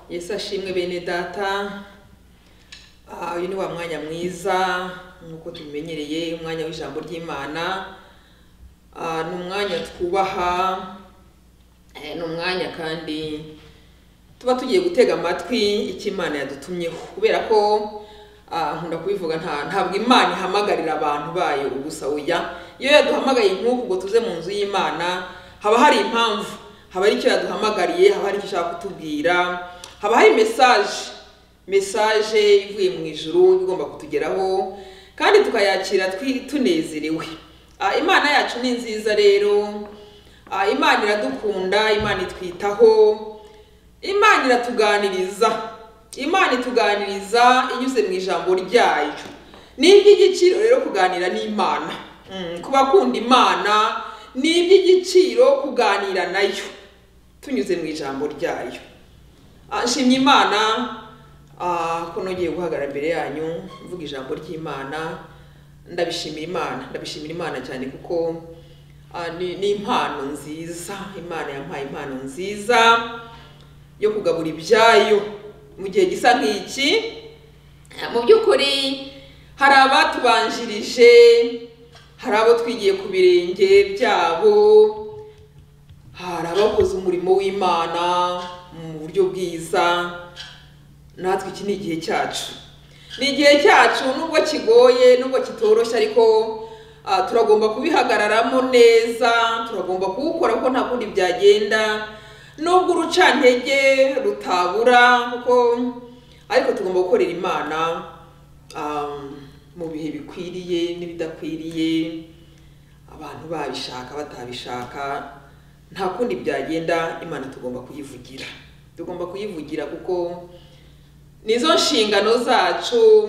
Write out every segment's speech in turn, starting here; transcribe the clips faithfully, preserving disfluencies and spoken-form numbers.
Yesu ashimwe bene data. Ah, uyu ni wa mwanya mwiza nkuko tumenyereye, umwanya w'ijambo ry'Imana. Ah, ni umwanya twubaha, eh, ni umwanya kandi tuba tugiye gutega amatwi icyo Imana yadutumyeho, kubera ko ah nkunda kubivuga nta ntabwo Imana ihamagarira abantu bayo ubusa oya. Iyo yaduhamagaye nk'uko ngo tuze mu nzu y'Imana, haba hari impamvu, haba ari icyo yaduhamagariye, haba hari icyo ashaka kutubwira, haba hari message message ivuye mu ijuru igomba kutugeraho kandi tukayakira tunezerewe. Ah, Imana yacu ni nziza rero. Ah, Imana iradukunda, Imana itwitaho, Imana iratuganiriza, Imana ituganiriza inyuze mu ijambo ryayo. Ni iby'igiciro rero kuganira n'Imana. Mm, kubakunda Imana ni iby'igiciro kuganira nayo tunyuze mu ijambo ryayo. Ah, nshimye Imana ah ko nongeye guhagarara imbere yanyu mvuga ijambo ry'Imana. Ndabishimira Imana, ndabishimira Imana cyane kuko ah, ni, ni impano nziza. Imana yampaye impano nziza yo kugabura ibyayo mu gihe gisa nk'iki. Mu by'ukuri hari abatubanjirije, hari abo twigiye ku birenge byabo, hari abakoze umurimo w'Imana mu buryo bwiza. Natwe iki ni igihe cyacu, ni igihe cyacu nubwo kigoye, nubwo kitoroshye, ariko uh, turagomba kubihagararamo neza, turagomba kuwukora ko nta kundi byagenda, nubwo urucantege rutabura, kuko ariko tugomba gukorera Imana um, mu bihe bikwiriye n'ibidakwiriye, abantu babishaka batabishaka, nta kundi byagenda. Imana tugomba kuyivugira, tugomba kuyivugira kuko nizo nshingano zacu.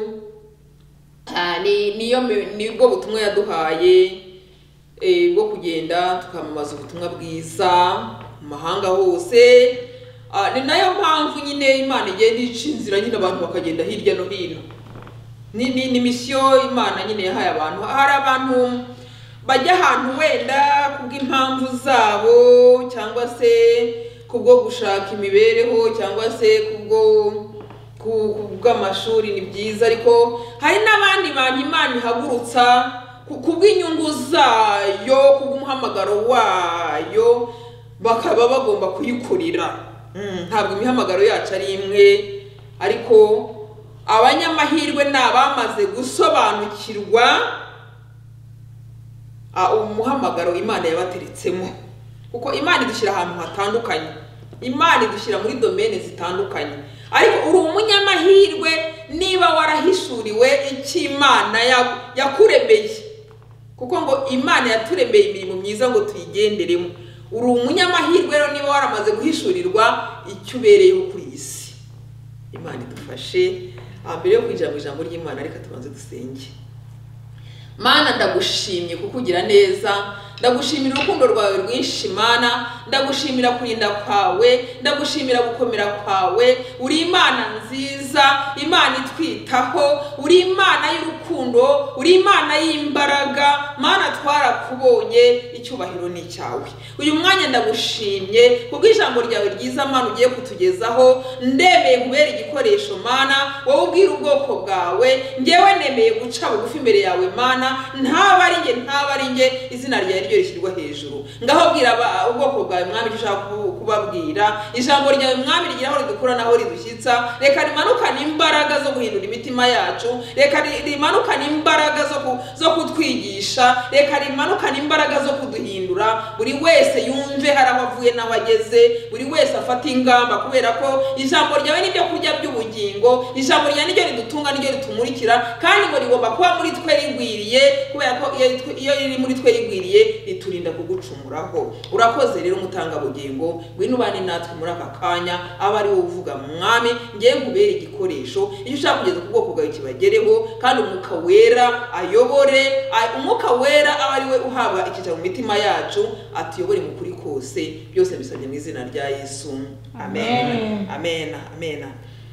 Ah, ni niyo nibwo butumwa yaduhaye eh bwo kugenda tukamamaza ubutumwa bwiza mu mahanga hose. Ah, ni nayo mpamvu nyine Imana igenda icinzira nyine abantu bakagenda hirya no hino. Ni ni, ni mission Imana nyine yahaye abantu. Hari abantu bajya ahantu wenda kubw'impamvu zabo, cyangwa se kubwo gushaka imibereho, cyangwa se kubwo kubw'amashuri, ni byiza, ariko hari n'abandi bantu Imana ihagurutsa kubw'inyungu zayo, kubw'umuhamagaro wayo, bakaba bagomba kuyikurira. Mm, ntabwo imihamagaro yacu ari imwe, ariko abanyamahirwe ni abamaze gusobanukirwa umuhamagaro Imana yabateretsemo, kuko Imana idushyira ahantu hatandukanye, Imana idushyira muri domaine zitandukanye. Ariko uri umunyamahirwe niba warahishuriwe icyo Imana yakuremeye, kuko ngo Imana yaturemeye imirimo myiza ngo tuyigenderemo. Uri umunyamahirwe rero niba waramaze guhishurirwa icyo ubereyeho kuri iyi si. Imana idufashe. Mbere yo kwinjira mu ijambo ry'Imana, reka tubanze dusenge. Mana, ndagushimye kukugira neza, ndagushimira urukundo rwawe rwinshi Mana, ndagushimira kurinda kwawe, ndagushimira gukomera kwawe. Uri Imana nziza, Imana itwitaho, uri Imana y'urukundo, uri Imana y'imbaraga. Mana, twarakubonye, icyubahiro ni cyawe. Uyu mwanya ndagushimye kubwo ijambo ryawe ryiza Mana ugiye kutugezaho. Ndemeye kubera igikoresho Mana, wowe ubwira ubwoko bwawe. Ngewe nemeye guca bugufi imbere yawe Mana, ntaba ari nge ntaba ari nge, izina ryawe ryo rishyirwa hejuru. Ngaho bwira ubwoko bwawe Mwami icyo ushaka kubabwira. Ijambo ryawe Mwami rigira aho ridukura naho ridushyitsa. Reka rimanukane imbaraga zo guhindura imitima yacu, reka rimanukane imbaraga zo zo kutwigisha, reka rimanukane imbaraga zo kuduhindura. Buri wese yumve hari aho avuye naho ageze, buri wese afata ingamba, kubera ko ijambo ryawe ni byo kurya by'ubugingo. Ijambo ryawe niryo ridutunga, niryo ritumurikira, kandi ngo rigomba kuba muri twe rigwiriye, kubera ko iyo riri muri twe rigwiriye riturinda kugucumuraho. Urakoze rero umutanga bugingo, ngwino ubane natwe muri aka kanya, aba ari wowe uvuga Mwami, ngiye nkubere igikoresho. Icyo ushaka kugeza ku bwoko bwawe kibagereho, kandi umwuka wera ayobore. Umwuka wera aba ari we uhaba ikica mu mitima yacu, atuyobore mu kuri kose. Byose bisabye mu izina rya Yesu, amen, amen, amen.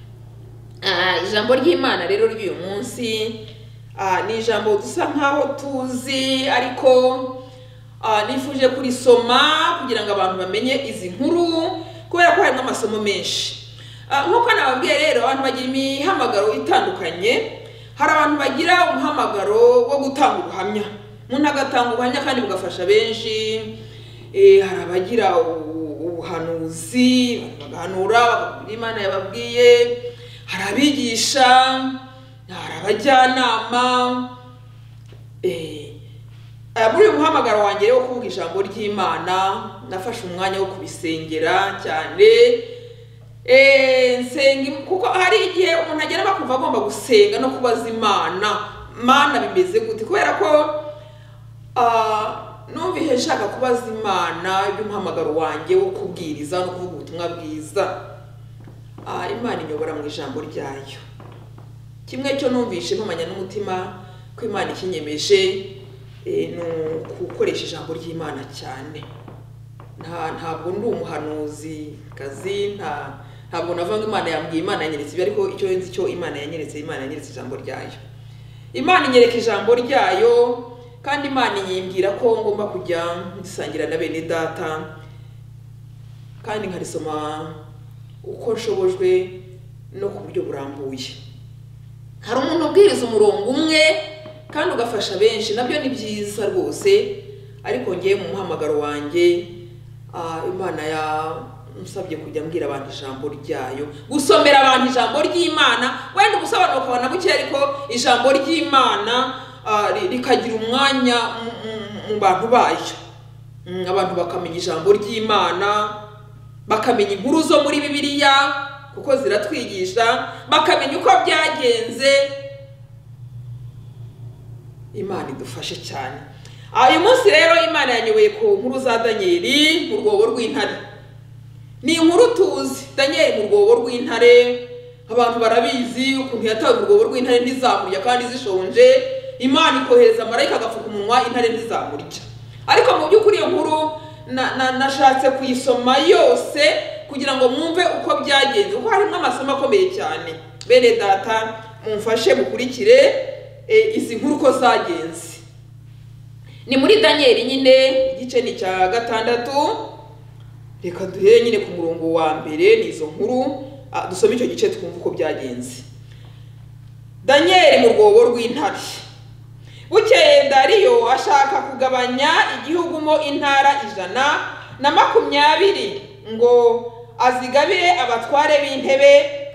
Ah, ijambo ry'Imana rero ry'uyu munsi ah ni ijambo dusa nkaho tuzi, ariko ah nifuje kurisoma kugira ngo abantu bamenye izi nkuru, kubera ko hari n'amasomo menshi. nk'uko nababwiye rero abantu bagira imihamagaro itandukanye. Hari abantu bagira umuhamagaro wo gutanga ubuhamya, umuntu agatanga ubuhamya kandi bugafasha benshi. Hari abagira ubuhanuzi, bagahanura bakabwira Imana yababwiye. Hari abigisha, hari abajyanama. Muri uyu muhamagaro wanjye wo kuvuga ijambo ry'Imana nafashe umwanya wo kubisengera cyane. Nsenga kuko hari igihe umuntu agera bakumva agomba gusenga no kubaza Imana, Mana bimeze gute, kubera ko numvihe nshaka kubaza Imana y'umuhamagaro wanjye wo kubwiriza no kuvuga ubutumwa bwiza. Imana inyobora mu ijambo ryayo. Kimwe cyo numvishe mpamanya n'umutima ko Imana ikinyemeje ni gukoresha ijambo ry'Imana cyane. Ntabwo ndi umuhanuzi kazi, ntabwo navanga Imana yambwiye Imana yanyeretse ibi, ariko icyo nzi cyo Imana yanyeretse, Imana yanyeretse ijambo ryayo. Imana inyereka ijambo ryayo, kandi Imana yimbwira ko ngomba kujya nsangira na bene data kandi nkarisoma uko nshobojwe no ku buryo burambuye. Hari umuntu ubwiriza umurongo umwe kandi ugafasha benshi, nabyo ni byiza rwose, ariko ngiye mu muhamagaro wanjye Imana yamusabye kujya mbwira abantu ijambo ryayo, gusomera abantu ijambo ry'Imana. Wenda ubusobanuro ukabona buke, ariko ijambo ry'Imana rikagira umwanya mu bantu bayo. Abantu bakamenya ijambo ry'Imana, bakamenya inkuru zo muri Bibiliya kuko ziratwigisha, bakamenya uko byagenze. Imana idufashe cyane. Uyu munsi rero Imana yanyoboye ku nkuru za Danieli mu rwobo rw'intare. Ni inkuru tuzi, Danieli mu rwobo rw'intare, abantu barabizi ukuntu yatawe mu rwobo rw'intare ntizamurya kandi zishonje. Imana ikohereza marayika agafuka umunwa, intare ntizamurya. Ariko mu by'ukuri iyo nkuru nashatse kuyisoma yose kugira ngo mwumve uko byagenze, kuko harimo amasomo akomeye cyane. Bene data mumfashe mukurikire izi nkuru ko zagenze. Ni muri Danieli nyine, igice ni cya gatandatu. Reka duhere nyine ku murongo wa mbere n'izo nkuru, dusome icyo gice twumva uko byagenze. Danieli mu rwobo rw'intare. Bukeye Dariyo ashaka kugabanya igihugu mo intara ijana na makumyabiri ngo azigabire abatware b'intebe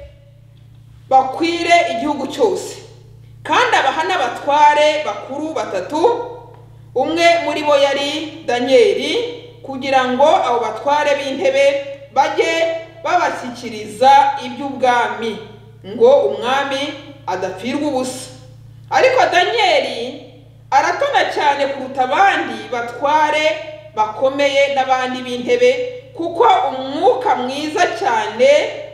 bakwire igihugu cyose, kandi abaha n'abatware bakuru batatu. Umwe muri bo yari Danieli, kugira ngo abo batware b'intebe bajye babashyikiriza iby'ubwami, ngo umwami adapfirwa ubusa. Ariko Danieli aratona cyane kuruta abandi batware bakomeye n'abandi b'intebe, kuko umwuka mwiza cyane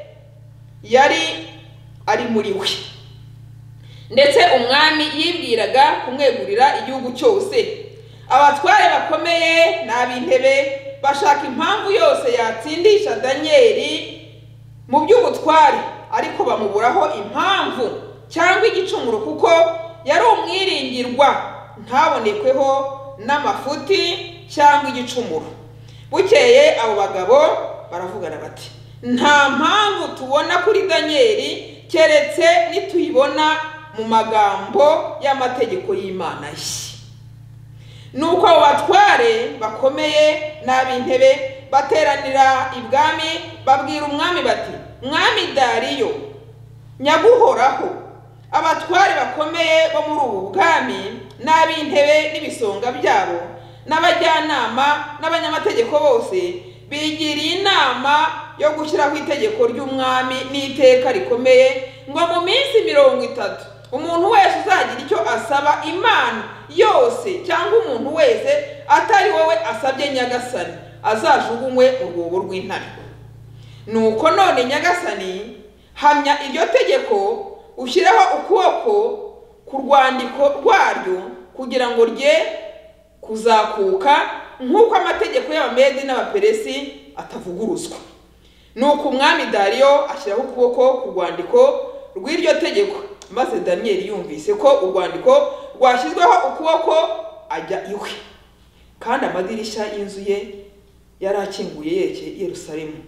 yari ari muri we, ndetse umwami yibwiraga kumwegurira igihugu cyose. Abatware bakomeye n'ab'intebe bashaka impamvu yose yatsindisha Danieli mu by'ubutware, ariko bamuburaho impamvu cyangwa igicumuro, kuko yari umwiringirwa, ntabonekweho n'amafuti cyangwa igicumuro. Bukeye abo bagabo baravugana bati, nta mpamvu tubona kuri Danieli keretse nituyibona mu magambo y'amategeko y'Imana ye. Nuko abo batware bakomeye n'ab'intebe bateranira ibwami, babwira umwami bati, mwami Dariyo nyaguhoraho, abatware bakomeye bo muri ubu bwami n'ab'intebe n'ibisonga byabo n'abajyanama n'abanyamategeko bose bigiriye inama yo gushyiraho itegeko ry'umwami n'iteka rikomeye, ngo mu minsi mirongo itatu umuntu wese uzagira icyo asaba Imana yose, cyangwa umuntu wese atari wowe asabye Nyagasani, azajugunywe mu rwobo rw'intare. Nuko none Nyagasani, hamya iryo tegeko, ushyireho ukuboko ku rwandiko rwaryo, kugira ngo rye kuzakuka nk'uko amategeko y'Abamedi n'Abaperesi atavuguruzwa. Nuko umwami Dariyo ashyiraho ukuboko ku rwandiko rw'iryo tegeko, maze Danieli yumvise ko urwandiko rwashyizweho ukuboko, ajya iwe, kandi amadirishya y'inzu ye yari akinguye yerekeye Yerusalemu.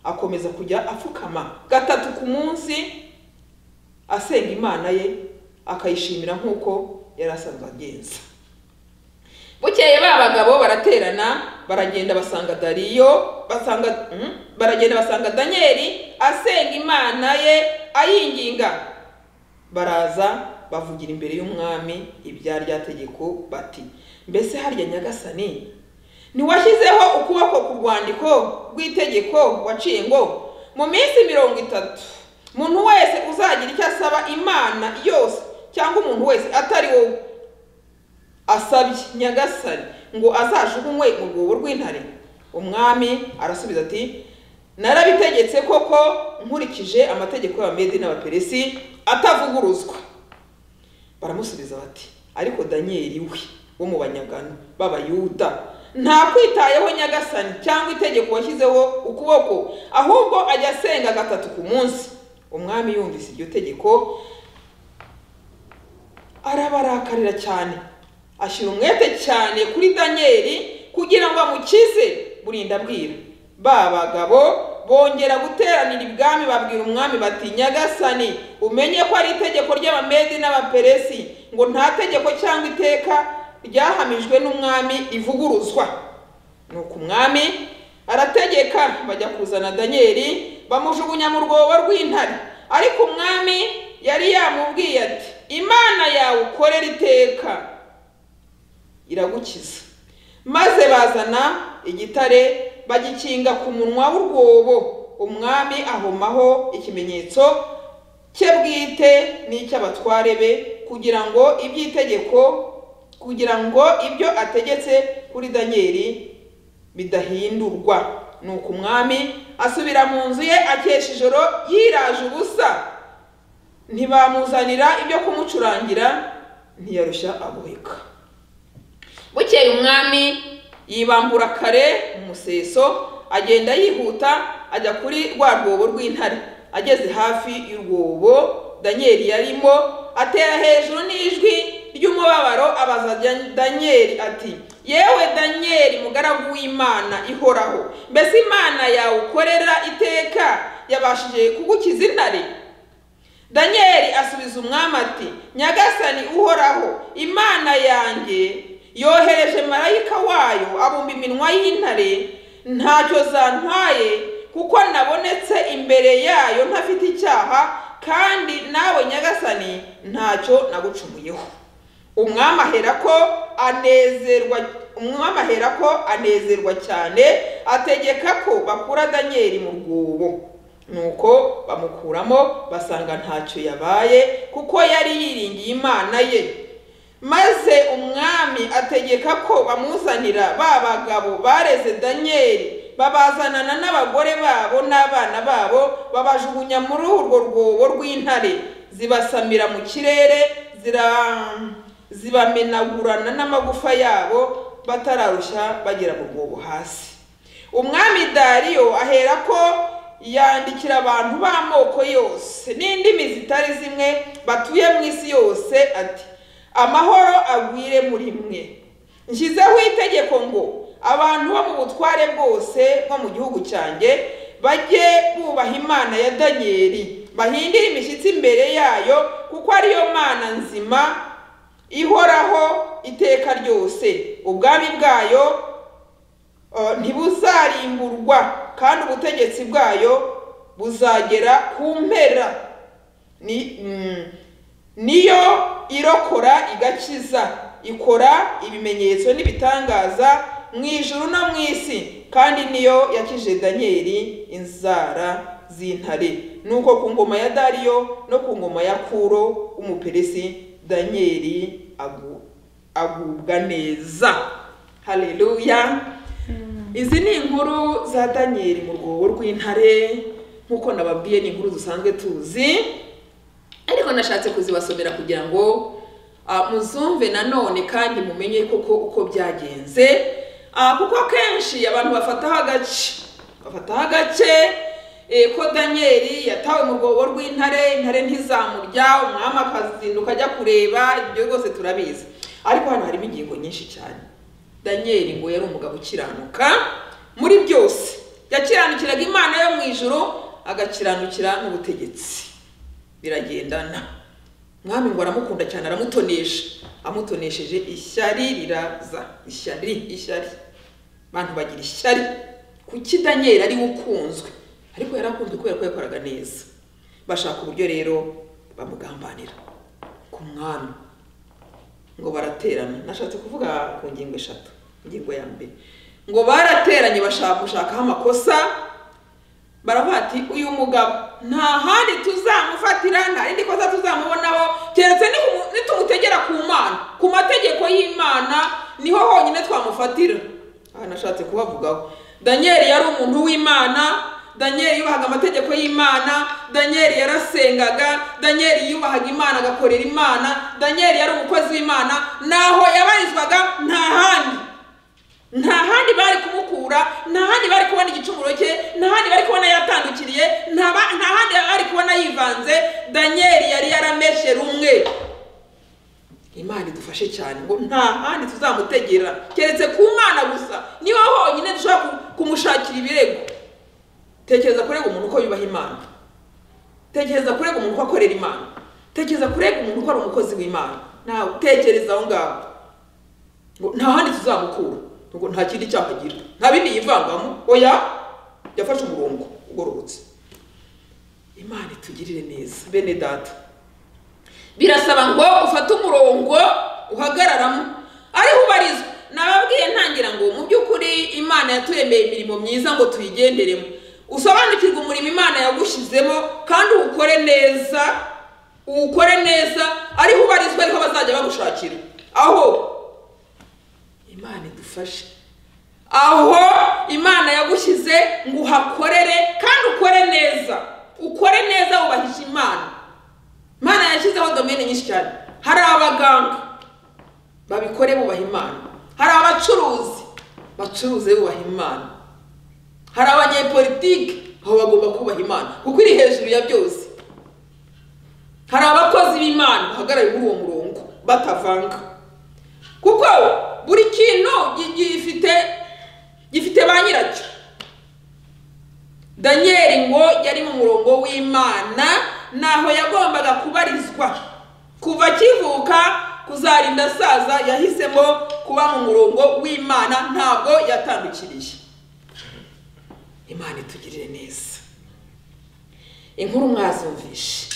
akomeza kujya apfukama gatatu ku munsi asenga Imana ye akayishimira nk'uko yari asanzwe agenza. Bukeye ba bagabo baraterana baragenda basanga Dariyo basanga mm, baragenda basanga Danieli asenga Imana ye ayinginga. Baraza bavugira imbere y'umwami ibya rya tegeko bati, mbese harya nyagasani niwashyizeho ukuboko ku rwandiko rw'itegeko waciye ngo mu minsi mirongo itatu umuntu wese uzagira icyo asaba Imana yose cyangwa umuntu wese atari wowe asabye nyagasani ngo azajugunywe mu rwobo rw'intare? Umwami arasubiza ati, narabitegetse koko nkurikije amategeko y'Abamedi n'Abaperesi atavuguruzwa. Baramusubiza bati, ariko Danieli we wo mu banyagano b'Abayuda nta kwitayeho nyagasani cyangwa itegeko washyizeho ukuboko, ahubwo ajya asenga gatatu ku munsi. Umwami yumvise iryo tegeko arabarakarira cyane, ashyira umwete cyane kuri Danieli kugira ngo amukize burinda bwira. Ba bagabo bongera guteranira ibwami babwira umwami bati, nyagasani umenye ko ari itegeko ry'Abamedi n'Abaperesi ngo nta tegeko cyangwa iteka ryahamijwe n'umwami rivuguruzwa. Nuko umwami arategeka bajya kuzana Danieli bamujugunya mu rwobo rw'intare. Ariko umwami yari yamubwiye ati, Imana yawe ukorera iteka iragukiza. Maze bazana igitare bagikinga ku munwa w'urwobo. Umwami ahomaho ikimenyetso cye bwite n'icy'abatware be kugira ngo iby'itegeko kugira ngo ibyo ategetse kuri Danieli bidahindurwa. Nuko umwami asubira mu nzu ye akesha ijoro yiraje ubusa. Ntibamuzanira ibyo kumucurangira, ntiyarushya agoheka. Bukeye umwami yibambura kare mu museso agenda yihuta ajya kuri rwa rwobo rw'intare. Ageze hafi y'urwobo Danieli yarimo atera hejuru n'ijwi ry'umubabaro abaza Danieli ati, yewe Danieli mugaragu w'Imana ihoraho, mbese Imana yawe ukorera iteka yabashije kugukiza intare? Danieli asubiza umwami ati, nyagasani uhoraho, Imana yanjye yohereje marayika wayo abumba iminwa y'intare, ntacyo zantwaye kuko nabonetse imbere yayo ntafite icyaha, kandi nawe nyagasani ntacyo nagucumuyeho. Umwami aherako anezerwa umwami aherako anezerwa cyane ategeka ko bakura Danieli mu rwobo. Nuko bamukuramo basanga ntacyo yabaye kuko yari yiringiye Imana ye. Maze umwami ategeka ko bamuzanira ba bagabo bareze Danieli, babazanana n'abagore babo n'abana babo, babajugunya muri urwo rwobo rw'intare. Zibasamira mu kirere, zira zibamenagurana n'amagufa yabo batararushya bagera mu rwobo hasi. Umwami Dariyo aherako yandikira abantu b'amoko yose n'indimi zitari zimwe batuye mu isi yose ati, amahoro agwire muri mwe. Nshyizeho itegeko ngo abantu bo mu butware bwose bwo mu gihugu cyanjye bajye bubaha Imana ya Danieli, bahindire imishyitsi imbere yayo, kuko ariyo Mana nzima ihoraho iteka ryose. Ubwami bwayo uh, ntibuzarimburwa, kandi ubutegetsi bwayo buzagera ku mpera. Ni mm, niyo irokora igakiza, ikora ibimenyetso n'ibitangaza mu ijuru no mu isi, kandi niyo yakije Danieli inzara z'intare. Nuko ku ngoma ya Dariyo no ku ngoma ya Kuro umuperesi Danieli agu, agubwa neza. Haleluya. Izi ni inkuru za Danieli mu rwobo rw'intare. Nkuko nababwiye ni inkuru dusanzwe tuzi, ariko nashatse kuzibasomera kugira ngo uh, muzumve nanone kandi mumenye koko uko byagenze. Uh, kuko kenshi abantu bafataho agace bafataho agace e, ko Danieli yatawe mu rwobo rw'intare, intare ntizamurya, umwami akazinduka ajya kureba. Ibyo rwose turabizi, ariko hano harimo ingingo nyinshi cyane. Danieli ngo yari umugabo ukiranuka muri byose, yakiranukiraga Imana yo mu ijuru agakiranukira n'ubutegetsi, biragendana. Mwami ngo aramukunda cyane, aramutonesha, amutonesheje ishyari riraza. Ishyari, ishyari, abantu bagira ishyari. Kuki Daniel ari ukunzwe? Ariko yarakunzwe kubera ko yakoraga neza. Bashaka uburyo rero bamugambanira ku mwami, ngo baraterana. Nashatse kuvuga ku ngingo eshatu. Ingingo ya mbere, ngo barateranye bashaka gushakaho amakosa, baravuga ati uyu mugabo nta handi tuzamufatira, nta rindi kosa tuzamubonaho keretse nitumutegera ku Mana, ku mategeko y'Imana niho honyine twamufatira. Aha nashatse kubavugaho. Daniel yari umuntu w'Imana, Daniel yubahaga amategeko y'Imana, Daniel yarasengaga, Daniel yubahaga Imana agakorera Imana, Daniel yari umukozi w'Imana, naho yabarizwaga nta handi. Nta handi bari kumukura, nta handi bari kubona igicumuro cye, nta handi bari kubona yatandukiriye, nta handi bari kubona yivanze. Daniel yari yarameshe rumwe. Imana idufashe cyane ngo nta handi tuzamutegera keretse ku Mana gusa, niho honyine dushobora kumushakira ibirego. Tekereza kurega umuntu uko yubaha Imana, tekereza kurega umuntu uko akorera Imana, tekereza kurega umuntu uko ari umukozi w'Imana. Nawe tekereza aho ngaho ngo nta handi tuzamukura, ngo nta kindi cyahagira, nta bindi yivangamo. Oya, yafashe umurongo ugororotse. Imana itugirire neza bene data. Birasaba ngo ufate umurongo uhagararamo ariho ubarizwa. Nababwiye ntangira ngo mu by'ukuri Imana yatuyemeye imirimo myiza ngo tuyigenderemo, usobanukirwe umurimo Imana yagushyizemo kandi ukore neza, ukore neza ariho ubarizwa, ariho bazajya bagushakira. Aho Imana idufashe, aho Imana yagushyize ngo uhakorere kandi ukore neza, ukore neza ubahisha Imana. Imana yashyizeho domene nyinshi cyane. Hari abaganga babikore bubaha Imana, hari abacuruzi bacuruze bubaha Imana, hari abanyepolitike aho bagomba kubaha Imana kuko iri hejuru ya byose, hari abakozi b'Imana bahagarara muri uwo murongo batavanga, kuko buri kintu gifite gifite ba nyiracyo. Daniel ngo yari mu murongo w'Imana, naho yagombaga kubarizwa kuva kivuka kuzarinda saza. Yahisemo kuba mu murongo w'Imana, ntabwo yatandukiriye. Imana itugirire neza. Inkuru mwazumvishe,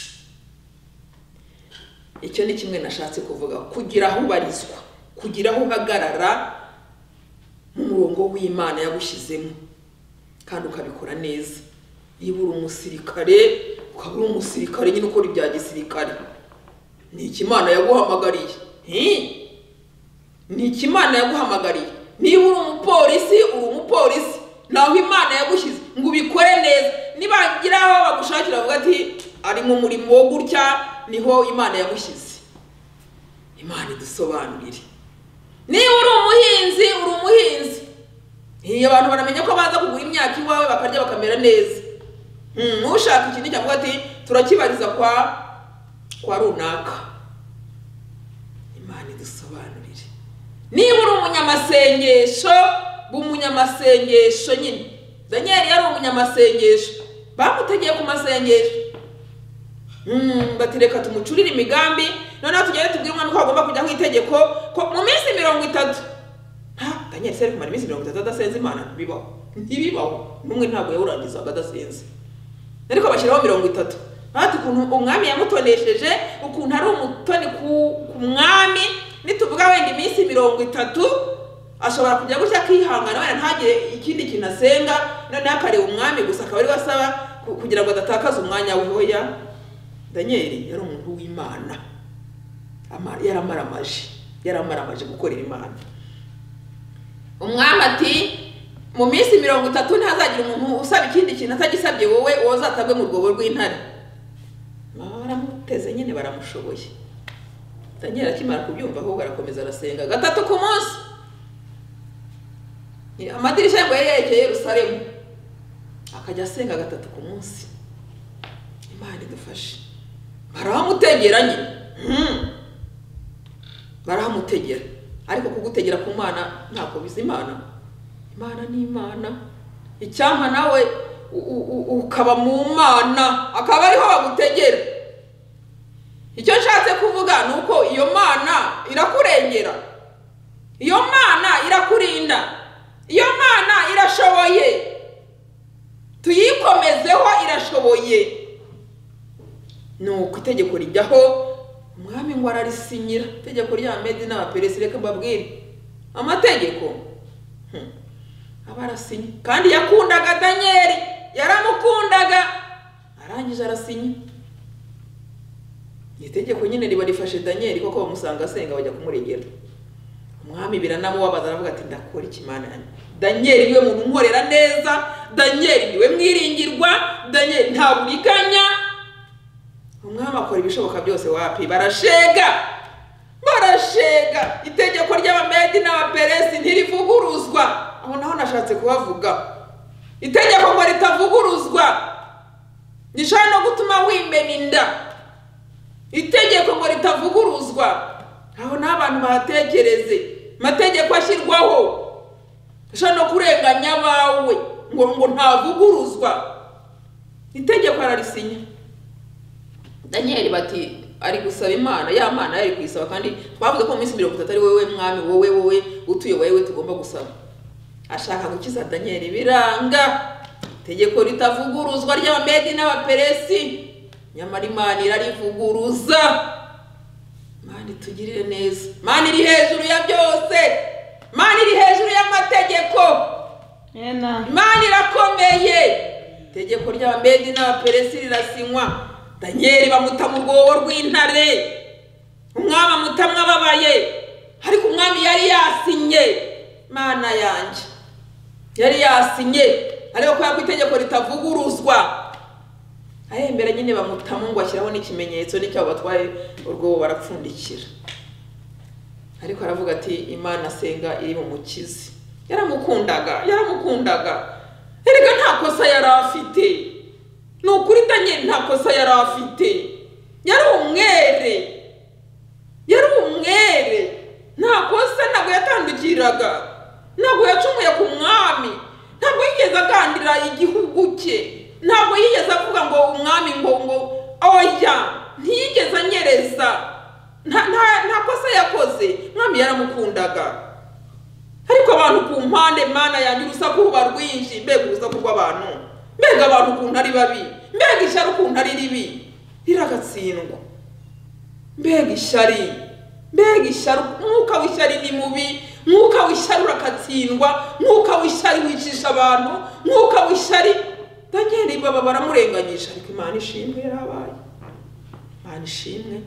icyo ni kimwe nashatse kuvuga, kugira aho ubarizwa, kugira aho uhagarara mu murongo w'Imana yagushyizemo kandi ukabikora neza. Niba uri umusirikare ukaba uri umusirikare nyine ukora ibya gisirikare, ni iki Imana yaguhamagariye. Ni iki Imana yaguhamagariye. Niba uri umupolisi uri umupolisi, naho Imana yagushyize ngo ubikore neza. Nibagira aho bagushakira bavuga ati ari mu murimo wo gutya, niho Imana yagushyize. Imana idusobanurire. Niba uri umuhinzi uri umuhinzi, iyo abantu baramenya ko baza kugura imyaka iwawe bakarya bakamera neza. Hmm, ushaka ikintu cyavuga ati turakibariza kwa kwa runaka. Imana idusobanurire. Niba uri umunyamasengesho, bumunyamasengesho nyine. Daniel yari umunyamasengesho, bamutegeye ku masengesho. Hmm, batireka tumucurira imigambi, noneho tugere tubwire umwami ko agomba kujya mu itegeko ko mu minsi mirongo itatu. Ha, Daniel seri kumara iminsi mirongo itatu adasenze Imana ntibibaho. Ntibibaho. Numwe ntabwo yawurangizaga adasenze. Ariko bashyiraho mirongo itatu. Ati ukuntu umwami yamutonesheje, ukuntu ari umutoni ku mwami, nituvuga wenda iminsi mirongo itatu ashobora kujya gutya kwihangana wenda ntagire ikindi kintu asenga, noneho akareba umwami gusa akaba ari basaba kugira ngo adatakaza umwanya we. Oya, Daniel yari umuntu w'Imana, yaramaramaje yaramaramaje gukorera Imana. Umwami ati mu minsi mirongo itatu ntazagira umuntu usaba ikindi kintu atagisabye wowe, wozatabwe mu rwobo rw'intare. Baramuteze nyine baramushoboye. Daniel akimara kubyumva ahubwo arakomeza arasenga gatatu ku munsi. Amadirishya ngo yerekeye Yerusalemu, akajya asenga gatatu ku munsi. Imana idufashe. Baramutegera nyine. Hmm. Baramutegera. Ariko kugutegera ku Mana ntako biza Imana. Imana ni Imana. icyampa nawe ukaba mu mana akaba ariho bagutegera. Icyo nshatse kuvuga ni uko iyo mana irakurengera, iyo mana irakurinda, iyo mana irashoboye, tuyikomezeho, irashoboye. Nuko itegeko rijyaho, umwami ngo ararisinyira. Itegeko rya Medi n'Abaperesi, reka mbabwire amategeko abarasinya. Kandi yakundaga Danieli, yaramukundaga, arangije arasinya. Itegeko nyine riba rifashe Danieli koko bamusanga asenga bajya kumuregera. Umwami biranamubabaza aravuga ati ndakora iki Mana yanjye? Danieli niwe muntu nkorera neza, Danieli niwe mwiringirwa, Danieli nta buriganya. Umwami akora ibishoboka byose, wapi barashega, barashega. Itegeko ry'Abamedi n'Abaperesi ntirivuguruzwa. Aho naho nashatse kubavuga. Itegeko ngo ritavuguruzwa nishobora no gutuma wimena inda. Itegeko ngo ritavuguruzwa. Aho n'abantu batekereze. Amategeko ashyirwaho nishobora no kurenganya abawe ngo ngo ntavuguruzwa. Itegeko ararisinya. Danieli bati ari gusaba Imana, ya Mana yari kwisaba, kandi twavuze ko mu minsi mirongo itatu ari wowe mwami, wowe wowe utuye wowe tugomba gusaba. Ashaka gukiza Danieli biranga. Itegeko ritavuguruzwa ry'Abamedi n'Abaperesi, nyamara Imana irarivuguruza. Imana itugirire neza. Imana iri hejuru ya byose, Imana iri hejuru y'amategeko. Imana irakomeye. Itegeko ry'Abamedi n'Abaperesi rirasinywa. Danieli bamuta mu rwobo rw'intare, umwami amutamwe ababaye, ariko umwami yari yasinye. Mana yanjye, yari yasinye, ariko ko yako itegeko ritavuguruzwa. Ahembera nyine bamutamu ngo ashyiraho n'ikimenyetso n'icyo batwaye urwobo barapfundikira. Ariko aravuga ati Imana asenga iri mu mukizi. Yaramukundaga, yaramukundaga. Erega nta kosa yari afite. Nukuri Danieli nta kosa yari afite. Yari umwere, yari umwere, nta kosa ntabwo yatandukiraga, ntabwo yacumuye ku mwami, ntabwo yigeze agandira igihugu cye, ntabwo yigeze avuga ngo umwami ngo ngo oya, ntiyigeze anyereza, nta nta kosa yakoze. Mwami yaramukundaga. Ariko abantu ku mpande, Mana yanjye urusaku ruba rwinshi. Mbega urusaku rw'abantu, mbega abantu ukuntu ari babi, mbega ishyari ukuntu ari ribi, riragatsindwa. Mbega ishyari, mbega ishyari, mwuka w'ishyari ni mubi, mwuka w'ishyari urakatsindwa, mwuka w'ishyari wicisha abantu, mwuka w'ishyari. Danieli baba baramurenganyisha, ariko Imana ishimwe yarabaye. Imana ishimwe.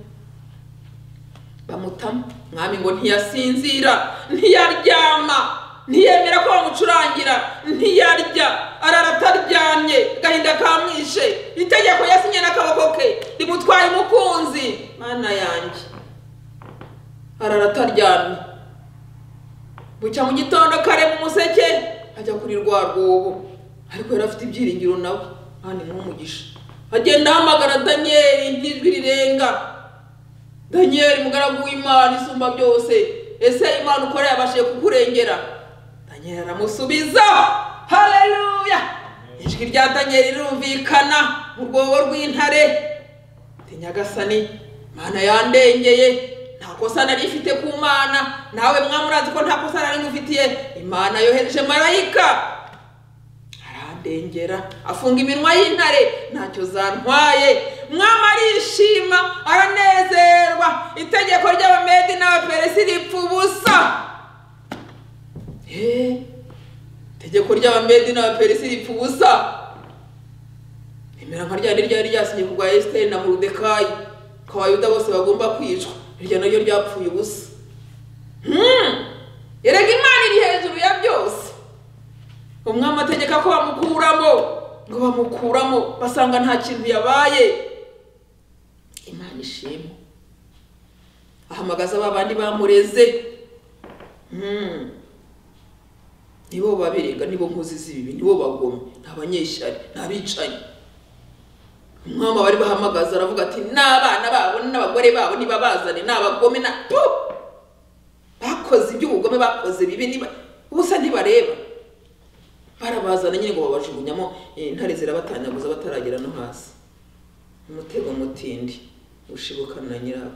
Bamutama, mwami ngo ntiyasinzira, ntiyaryama, ntiyemera ko bamucurangira, ntiyarya, ararataryamye, gahinda kamwishe. Itegeko yasinye n'akaboko ke rimutwaye umukunzi. Mana yanjye, ararataryamye. Bucya mu gitondo kare mu museke ajya kuri rwa rwobo, ariko yari afite ibyiringiro nawe. Kandi n'umugisha agenda ahamagara Danieli n'ijwi rirenga. Danieli mugaragu w'Imana isumba byose, ese Imana ukora yabashije kukurengera? Danieli aramusubiza. Haleluya. Ijwi rya Danieli rirumvikana mu rwobo rw'intare. Ati Nyagasani, Mana yandengeye, nta kosa nari ifite ku Mana, nawe mwamurazi ko nta kosa nari ngufitiye. Imana yohereje marayika arandengera, afunga iminwa y'intare, ntacyo zantwaye. Mwami arishima, aranezerwa. Itegeko ry'Abamedi n'Abaperesi ripfa ubusa. Eh, itegeko ry'Abamedi n'Abaperesi ripfa ubusa. Imera nka ryari ryari ryasinye ku bwa Esiteri na Moridekayi ko Abayuda bose bagomba kwicwa, iryo naryo ryapfuye ubusa. Hmm. Erega Imana iri hejuru ya byose. Umwami ategeka ko bamukuramo, ngo bamukuramo basanga nta kintu yabaye. Imana ishimwe. Ahamagaza babandi bamureze. Hmm. Nibo babirega, nibo nkozi z'ibibi, nibo bagome, ntabanyeshyari, ntabicanye. Umwami bari bahamagaza aravuga ati n'abana babo n'abagore babo niba bazane n'abagome na tu. Bakoze iby'ubugome, bakoze bibi, niba ubusa ntibareba. barabazana nyine ngo babajugunyamo intare zirabatanyaguza bataragera no hasi. Umutego mutindi ushibukana na nyirabo.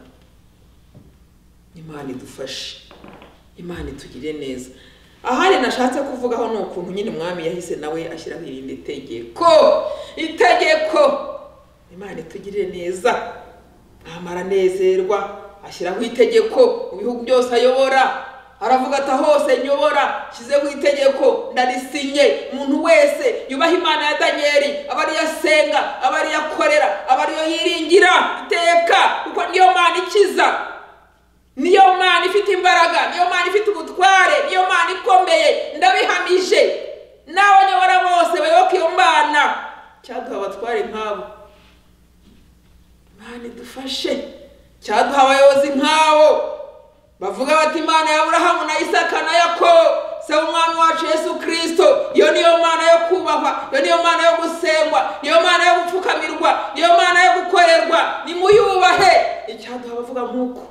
Imana idufashe, Imana itugire neza. Ahari nashatse kuvugaho no ukuntu nyine umwami yahise nawe ashyiraho irindi tegeko. Itegeko Imana itugire neza. Amara nezerwa ashyiraho itegeko mu bihugu byose ayobora. Aravuga ati hose nyobora shizeho itegeko ndarisinye, umuntu wese yubaha Imana ya Danieli abari yasenga abari yakorera abari yo yiringira iteka, kuko niyo Mana ikiza, niyo Mana ifite imbaraga, niyo Mana ifite ubutware, niyo Mana ikomeye. Ndabihamije nawe nyobora bose bayoboke iyo Mana, cyaduha abatware nkabo. Imana idufashe, cyaduha abayobozi nkabo bavuga bati Imana ya Abrahamu na Isaka na Yakobo, se umwami wacu Yesu Kristo. Iyo niyo Mana yo kubahwa, iyo niyo Mana yo gusengwa, niyo Mana yo gupfukamirwa, niyo Mana yo gukorerwa. Nimuyubahe. Icyaduha bavuga nkuko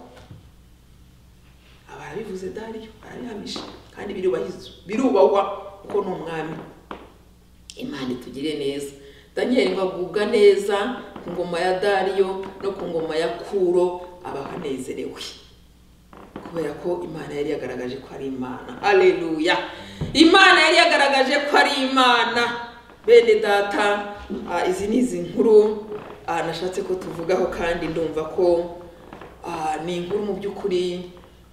abarabivuze Dariyo arabihamisha kandi birubahizwa, birubahwa kuko ni umwami. Imana itugire neza. Danieli ngagubwa neza ku ngoma ya Dariyo no ku ngoma ya Kuro abahanezerewe, kubera ko Imana yari yagaragaje ko ari Imana. Haleluya. Imana yari yagaragaje ko ari Imana. Bene data, uh, izi ni izi nkuru uh, nashatse ko tuvugaho, kandi ndumva ko uh, ni inkuru mu by'ukuri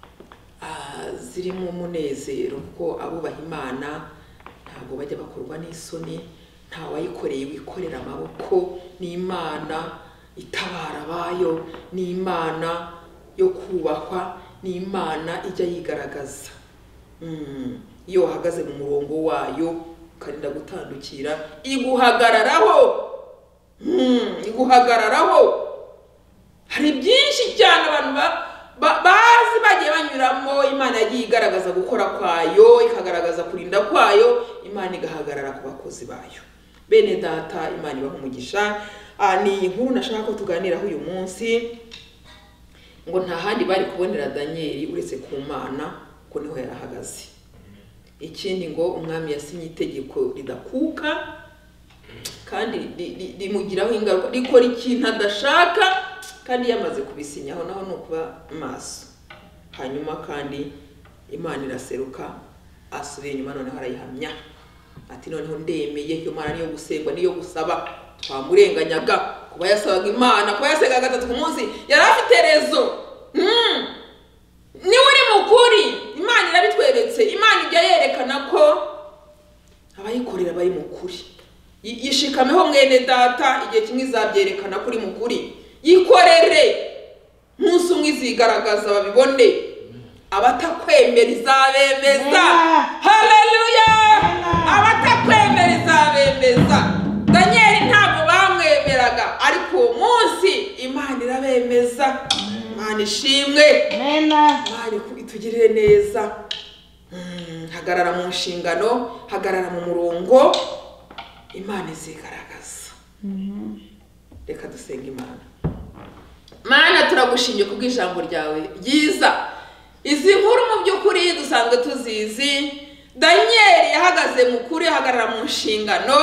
uh, zirimo umunezero, ko abubaha Imana ntabwo bajya bakorwa n'isoni. Nta wayikoreye wikorera amaboko. Ni Imana itabara abayo, ni Imana yo kubahwa, ni Imana ijya yigaragaza. Mm. Iyo uhagaze mu murongo wayo ukarinda gutandukira, iguhagararaho. Mm. Iguhagararaho. Hari byinshi cyane abantu bazi bagiye banyuramo, Imana yagiye igaragaza gukora kwayo, ikagaragaza kurinda kwayo, Imana igahagarara ku bakozi bayo. Bene data, Imana ibaha umugisha. Ah, ni inkuru nashaka ko tuganiraho uyu munsi, ngo nta handi bari kubonera Danieli uretse ku Mana, ko niho yarahagaze. Ikindi ngo umwami yasinye itegeko ridakuka kandi rimugiraho ingaruka, rikora ikintu adashaka, kandi yamaze kubisinyaho naho no kuba maso. Hanyuma kandi Imana iraseruka, asubiye nyuma none harayihamya ati noneho ndemeye iyo Mana niyo gusengwa niyo gusaba. Twamurenganyaga kuba yasabaga Imana, kuba yasenga gatatu ku munsi, yari afite rezo. Mm. Ni uri mukuri, Imana irabitweretse. Imana ijya yerekana ko abayikorera bari mukuri. Yishikameho mwene data, igihe kimwe izabyerekana kuri mukuri. Yikorere, munsi umwe izigaragaza babibone. Abatakwemera izabemeza. Haleluya. Abatakwemera izabemeza. Danieli ntabwo bamwemeraga, ariko uwo munsi Imana irabemeza. Imana ishimwe. Amen. Imana itugirire neza. Mm, hagarara mu nshingano, hagarara mu murongo, Imana izigaragaza. Mhm. Reka dusenga Imana. Mana, turagushimye kubw'ijambo ryawe ryiza. Izi nkuru mu by'ukuri dusanzwe tuzizi. Danieli yahagaze mu kuri, ahagarara mu nshingano,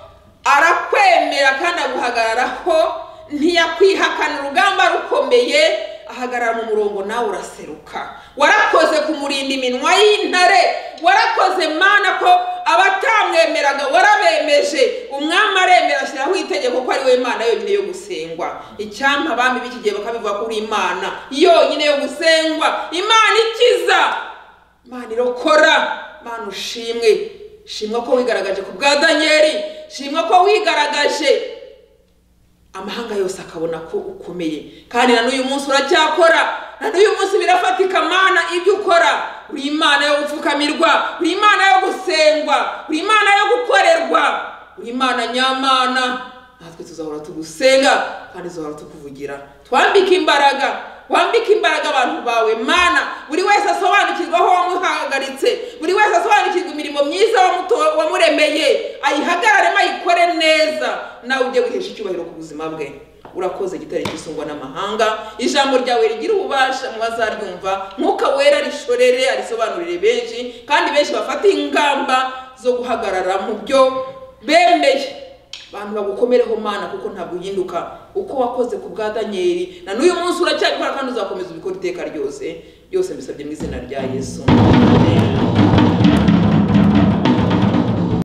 arakwemera kandi aguhagararaho, ntiyakwihakana urugamba rukomeye, ahagarara mu murongo nawe uraseruka. Warakoze kumurinda iminwa y'intare, warakoze Mana ko abatamwemeraga warabemeje. Umwami aremera ashyiraho itegeko ko ari we Mana yonyine yo gusengwa. Icyampa abami b'iki gihe bakabivuga ko uri Imana yonyine yo gusengwa, Imana ikiza, Imana irokora. Mana ushimwe, shimwa ko wigaragaje ku bwa Danieli, shimwa ko wigaragaje amahanga yose akabona ko ukomeye, kandi na n'uyu munsi uracyakora. Na n'uyu munsi birafatika Mana ibyo ukora. Uri Imana yo gupfukamirwa, uri Imana yo gusengwa, uri Imana yo gukorerwa, uri Imana nyamana. Natwe tuzahora tugusenga kandi tuzahora tukuvugira. Twambike imbaraga, wambike imbaraga abantu bawe Mana. Buri wese asobanukirwa aho wamuhagaritse, buri wese asobanukirwa imirimo myiza wamuremeye, ayihagararemo ayikore neza, nawe ujye wihesha icyubahiro ku buzima bwe. Urakoze gitare gisungwa n'amahanga. Ijambo ryawe rigira ububasha mu bazaryumva, Mwuka wera rishorere arisobanurire benshi, kandi benshi bafata ingamba zo guhagarara mu byo bemeye. Abantu bagukomereho Mana kuko ntabwo uhinduka, uko wakoze ku bwa Danieli na n'uyu munsi uracyabikora kandi uzakomeza ubikora iteka ryose. Byose mbisabye mu izina rya Yesu. Amen.